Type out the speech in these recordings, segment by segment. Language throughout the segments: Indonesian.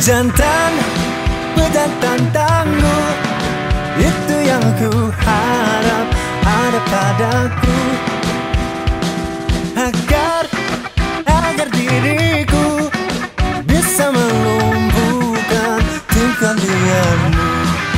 Pejantan, pejantan tangguh, itu yang ku harap ada padaku, agar diriku bisa melumpuhkan tingkah liarmu.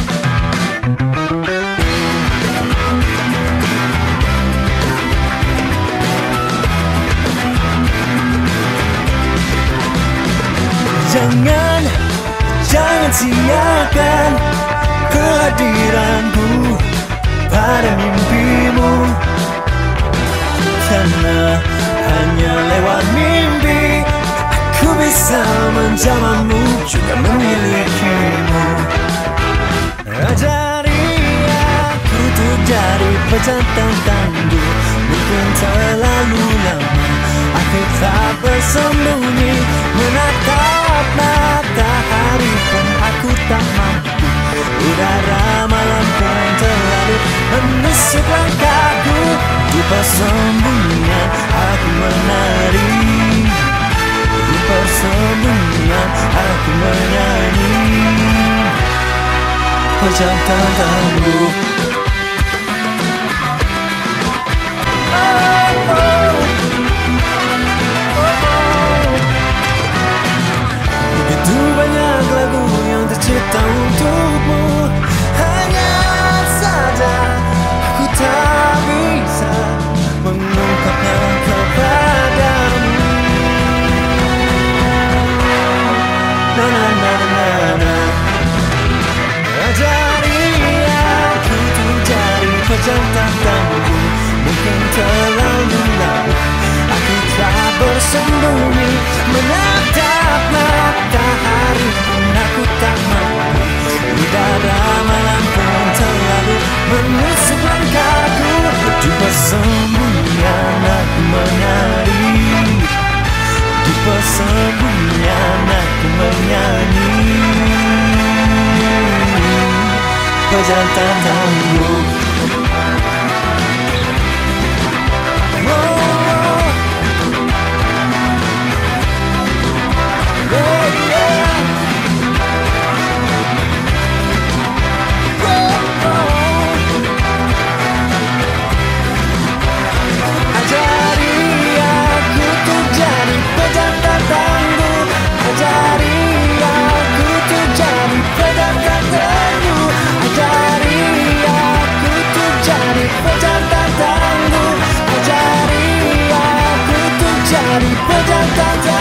Jangan siakan kehadiranku pada mimpimu, karena hanya lewat mimpi aku bisa menjamahmu, juga memilikimu. Ajari aku untuk jadi pejantan tangguh. Mungkin terlalu lama aku tak bersembunyi, menatap matahari pun aku tak mampu. Udara malam pun terlalu menusuk langkahku. Di persembunyian aku menari, di persembunyian aku menyanyi. Pejantan tangguh. Begitu banyak lagu yang tercipta untukmu, hanya saja aku tak bisa mengungkapnya kepadamu. Na na na na na. Ajari aku untuk jadi pejantan tangguh. Mungkin terlalu lama aku tak bersembunyi, menatap matahari pun aku tak mampu. Udara malam pun terlalu menusuk langkahku. Di persembunyian aku menari, di persembunyian aku menyanyi. Pejantan tangguh. Pejantan tangguh.